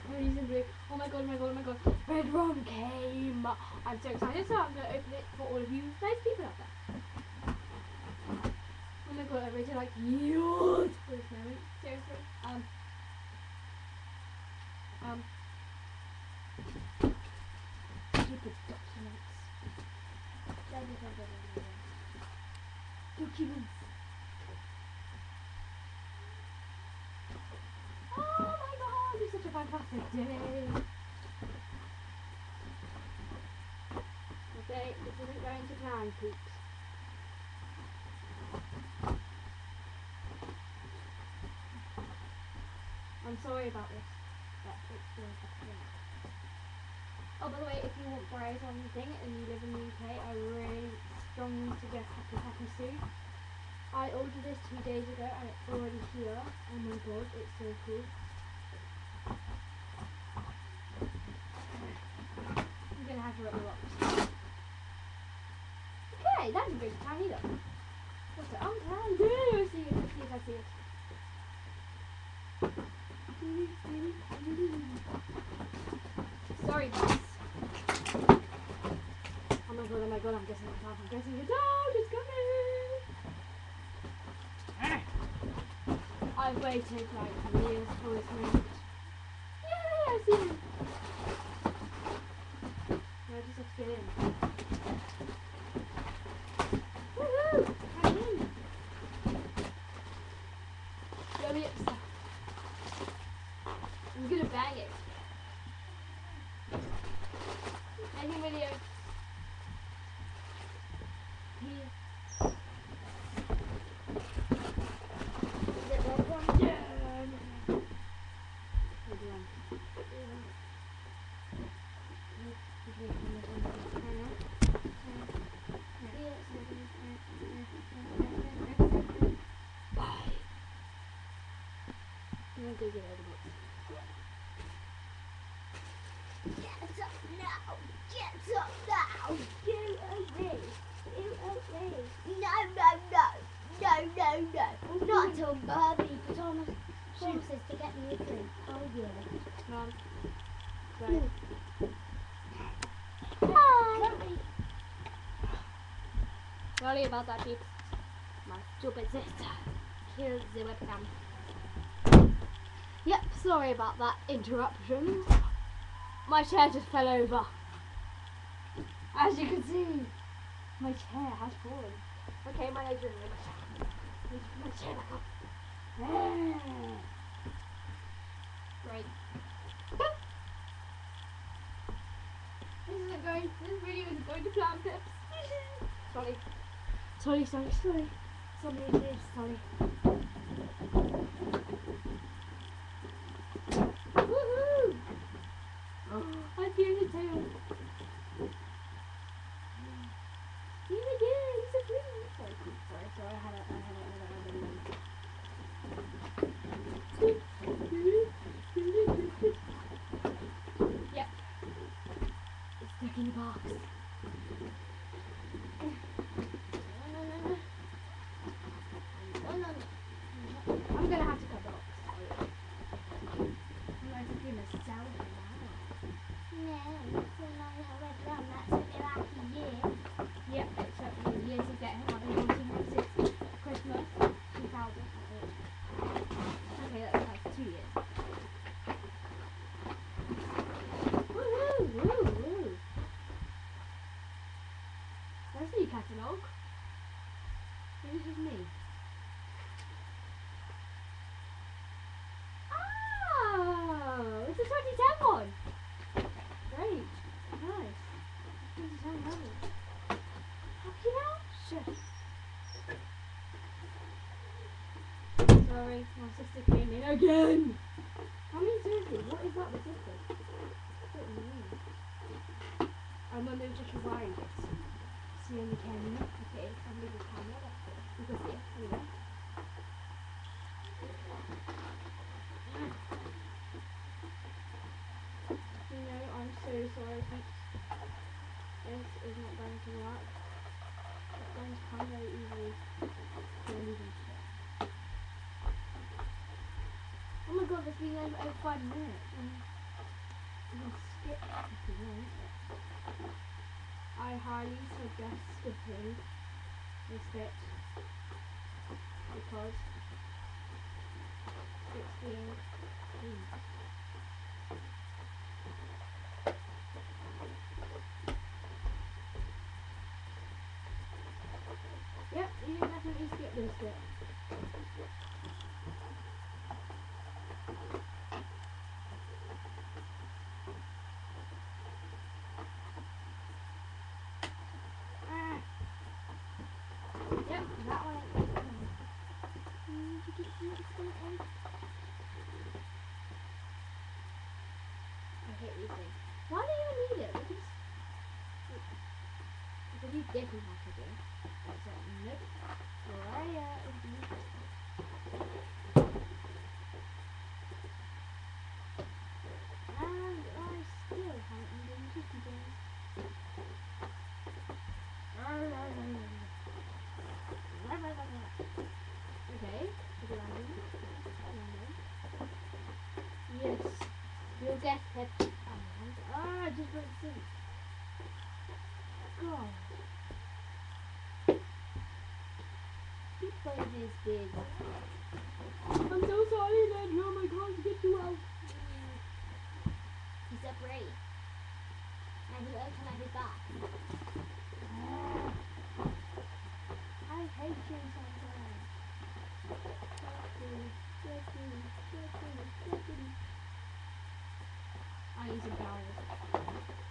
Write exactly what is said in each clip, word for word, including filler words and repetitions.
Reasonably. Oh my god, oh my god, oh my god. Red Rum came. I'm so excited, so I'm going to open it for all of you nice people out there. Oh my god, I really like you for this moment. Seriously. Um. Um. Stupid documents. Documents. Oh my god, it's such a fantastic day. Okay, this isn't going to plan, peeps. I'm sorry about this, but it's going to happen. Oh, by the way, if you want fries or anything and you live in the U K, I really strongly suggest Happy Happy Soup. I ordered this two days ago and it's already here. Oh my god, it's so cool. I'm gonna have to rip the box. Okay, that didn't go to plan either. What's it? Oh, can do. Let's see, let's see if I see it. Sorry, guys. Oh my god, oh my god, I'm guessing it's off. I'm guessing it's out. It's coming. I've waited like years for this moment. Yay, I've seen it. Now I just have to get in. Woohoo! I'm in. Let me get stuff. I'm gonna bang it. Making video. Here. Is it Red Rum? Yeah. Red Rum. Bye. I'm gonna go get out of the box. Get up now! Get up now! Do away! Do away! No, no, no! No, no, no! Not till Barbie Thomas promises to get me a drink. Oh yeah. Mom. Right. Hi! Sorry about that, peeps. My stupid sister killed the webcam. Yep, sorry about that interruption. My chair just fell over. As you can see, my chair has fallen. Okay, my legs are in my chair. My chair back up. Right. This isn't going, this video isn't going to plan, Pips. Sorry. Sorry, sorry, sorry. Sorry, sorry, sorry. Woohoo! Oh, I feel the tail. He's again, he's a green. Sorry, sorry, sorry, I had a, I had a, I had a, yep. It's stuck in the box. I'm gonna have to cut the box. I'm going to do myself now. No, it's a long Red Rum. That's took me like a year. Yep, it took me years to get him. I've been wanting him since Christmas two thousand eight. Okay, that's like two years. Woohoo! Woo! Woo! Where's the new catalogue? Maybe it's just me. Oh, it's a twenty ten one. Great. Nice. twenty ten level. Happy now? Sure. Sorry, my sister came in again. I mean, seriously, what is that with sister? What do you mean? I'm going to just rewind it. See on the camera. Okay, I'm leaving the camera. That's good. You can see it. Anyway. You know, I'm so sorry, peeps. This is not going to work. It's going to come very easily. Oh my god, it's been over, over five minutes. Mm. can skip if you want. I highly suggest skipping this bit because it's being cleaned. Yep, you can definitely skip this bit. Ah. Yep, that one. I hate these things. Why do you need it? Because because you different packaging. It's like, nope. Mariah is the and I still haven't been cookie things. Okay, to random. Yes, you'll get it. Ah, I just went to sleep. God. People this big. I'm so sorry, Red Rum. I can't get you out. He's up ready. And he won't come out his back. I hate you sometimes. I use a barrel.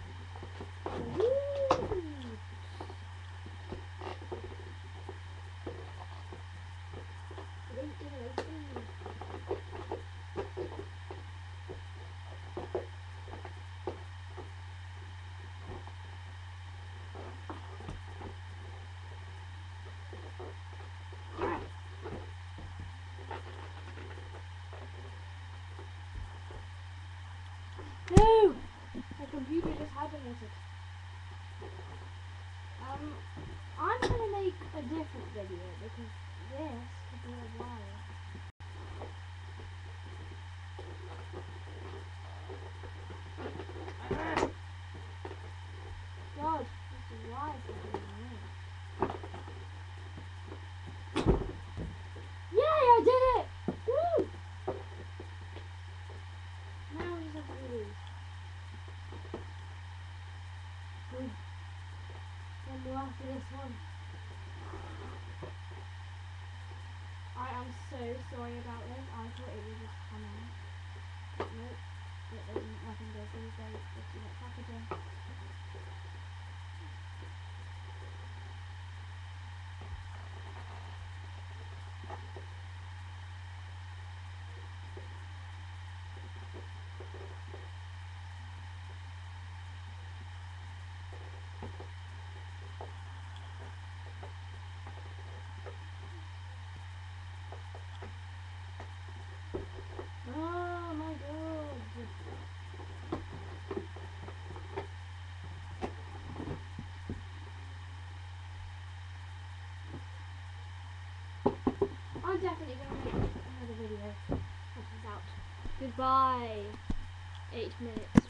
No! My computer just hibernated. Um, I'm gonna make a different video because this could be a while. God, this is why it's happening. Yay, I did it! Woo! Now we just have to do these. Good. One more after this one. I am so sorry about this. I thought it would just come out. But nope. It doesn't. Nothing does these days. Just too much packaging. Oh my god. I'm definitely going to make another video once it's out. Goodbye. Eight minutes.